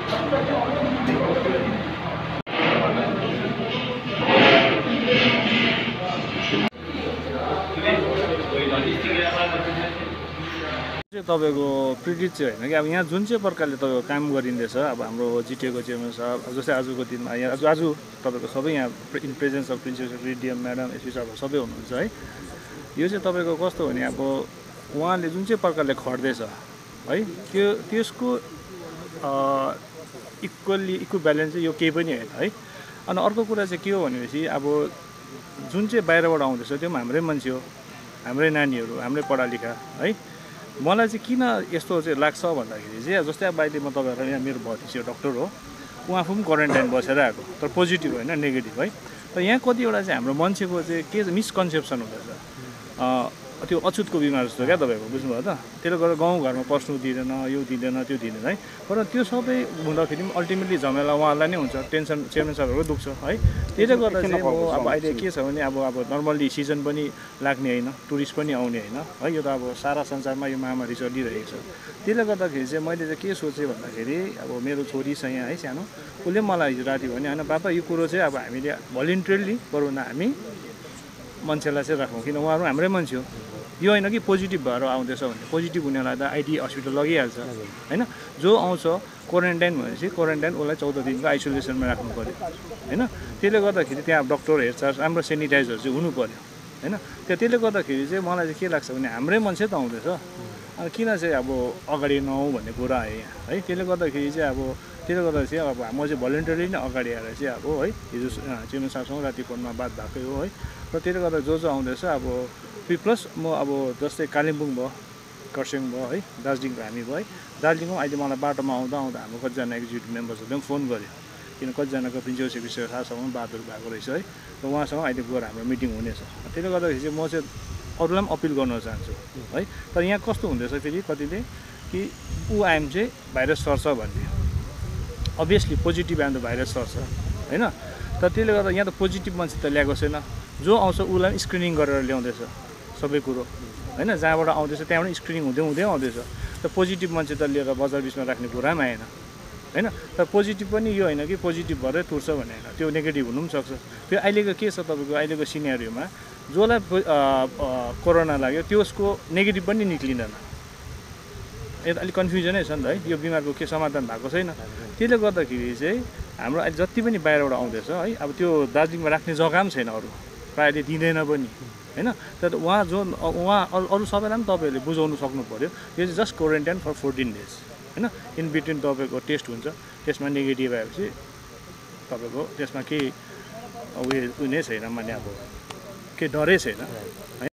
तपाईको प्रिडिट चाहिँ हैन कि अब यहाँ जुन चाहिँ प्रकारले तपाईको काम गरिँदैछ अब हाम्रो जिटिएको चेयरम्यान साहब जस्तै आजको दिनमा यहाँ आज तपाईको सबै यहाँ in presence of principal secretary madam SP साहब सबै हुनुहुन्छ है। यो चाहिँ तपाईको कस्तो भने अब उहाँले जुन चाहिँ प्रकारले खट्दैछ है त्यसको इक्विभ्यालेन्ट चाहिँ यो केही पनि होइन है। अनि अर्को कुरा चाहिँ के हो भनेपछि अब जुन चाहिँ बाहिरबाट आउँदैछ त्यो पनि हाम्रै मान्छे हो, हाम्रै नानीहरू, हाम्रै पढालेखा है। मलाई चाहिँ किन यस्तो चाहिँ लाग्छ भन्दाखेरि चाहिँ जस्तै अब अहिले म तपाईँहरूलाई यहाँ मेरो भतिजी डक्टर हो, उहाँ पनि क्वारेन्टाइन बसेर आएको तर पोजिटिभ होइन नेगेटिभ है। तर यहाँ कतिवटा चाहिँ हाम्रो मान्छेको चाहिँ के मिसकन्सेप्सन हुँदैछ त्यो अछुतको बिमार जस्तो क्या तपाईँको बुझ्नुभयो त। त्यसले गर्दा गाउँघरमा पस्नु दिँदैन, यो दिँदैन त्यो दिँदैन है। तर त्यो सबै हुँदाखेरि पनि अल्टिमेटली झमेला उहाँलाई नै हुन्छ, टेन्सन चेयरम्यान साहबहरूको दुख्छ है। त्यसले गर्दा चाहिँ म अब अहिले के छ भने अब नर्मल्ली सिजन पनि लाग्ने होइन, टुरिस्ट पनि आउने होइन है। यो त अब सारा संसारमा यो महामारी चलिरहेको छ। त्यसले गर्दाखेरि चाहिँ मैले चाहिँ के सोचेँ भन्दाखेरि अब मेरो छोरी छ यहाँ है सानो, उसले मलाई हिजो राति भने होइन बाबा यो कुरो चाहिँ अब हामीले भलिन्ट्रियरली बरु न हामी मान्छेलाई चाहिँ राखौँ, किन उहाँहरू हाम्रै मान्छे हो। यो होइन कि पोजिटिभ भएर आउँदैछ भने पोजिटिभ हुनेलाई त आइडी हस्पिटल लगिहाल्छ होइन। जो आउँछ क्वारेन्टाइन भनेपछि क्वारेन्टाइन उसलाई 14 दिनको आइसोलेसनमा राख्नु पऱ्यो होइन। त्यसले गर्दाखेरि त्यहाँ डक्टर हेर्छ, राम्रो सेनिटाइजर चाहिँ हुनु पऱ्यो होइन। त्यसले गर्दाखेरि चाहिँ मलाई चाहिँ के लाग्छ भने हाम्रै मान्छे त आउँदैछ, अनि किन चाहिँ अब अगाडि नआउँ भन्ने कुरा आयो यहाँ है। त्यसले गर्दाखेरि चाहिँ अब त्यसले गर्दा चाहिँ अब म चाहिँ भलिन्टरी नै अगाडि आएर चाहिँ अब है हिजो चेयरम्यान साहबसँग राति फोनमा बात भएकै हो है। र त्यसले गर्दा जो आउँदैछ अब प्लस म अब जस्तै कालिम्पोङ भयो, खरसाङ भयो है, दार्जिलिङको हामी भयो है। दार्जिलिङमा अहिले मलाई बाटोमा आउँदा हाम्रो कतिजना एक्जिक्युटिभ मेम्बर्सहरूले पनि फोन गर्यो, किन कतिजनाको प्रिन्सिपल सेक्रेटरी साहबसँग बातहरू भएको रहेछ है। र उहाँसँग अहिले गएर हाम्रो मिटिङ हुनेछ। त्यसले गर्दाखेरि चाहिँ म चाहिँ अरूलाई पनि अपिल गर्न चाहन्छु है। तर यहाँ कस्तो हुँदैछ फेरि कतिले कि ऊ आइएम चाहिँ भाइरस सर्छ भन्ने, अभियसली पोजिटिभ आयो भने त भाइरस सर्छ होइन। तर त्यसले गर्दा यहाँ त पोजिटिभ मान्छे त ल्याएको छैन, जो आउँछ उसलाई स्क्रिनिङ गरेर ल्याउँदैछ सबै कुरो होइन। जहाँबाट आउँदैछ त्यहाँबाट स्क्रिनिङ हुँदै हुँदै आउँदैछ। त पोजिटिभ मान्छे त लिएर बजार बिचमा राख्ने कुरा पनि आएन होइन। तर पोजिटिभ पनि यो होइन कि पोजिटिभ भएरै तुर्छ भन्ने होइन, त्यो नेगेटिभ हुनु पनि सक्छ। त्यो अहिलेको के छ तपाईँको अहिलेको सिनेरियोमा जसलाई कोरोना लाग्यो त्यसको नेगेटिभ पनि निक्लिँदैन। यो त अलिक कन्फ्युजनै छ नि त है, यो बिमारको के समाधान भएको छैन। त्यसले गर्दाखेरि चाहिँ हाम्रो अहिले जति पनि बाहिरबाट आउँदैछ है, अब त्यो दार्जिलिङमा राख्ने जग्गा पनि छैन, अरू प्रायःले दिँदैन पनि होइन। तर उहाँ अरू सबैलाई पनि तपाईँहरूले बुझाउनु सक्नु पऱ्यो, यो चाहिँ जस्ट क्वारेन्टाइन फर 14 डेज होइन। इन बिट्विन तपाईँको टेस्ट हुन्छ, त्यसमा नेगेटिभ आएपछि तपाईँको त्यसमा केही उयो नै छैन, माने अब केही डरै छैन।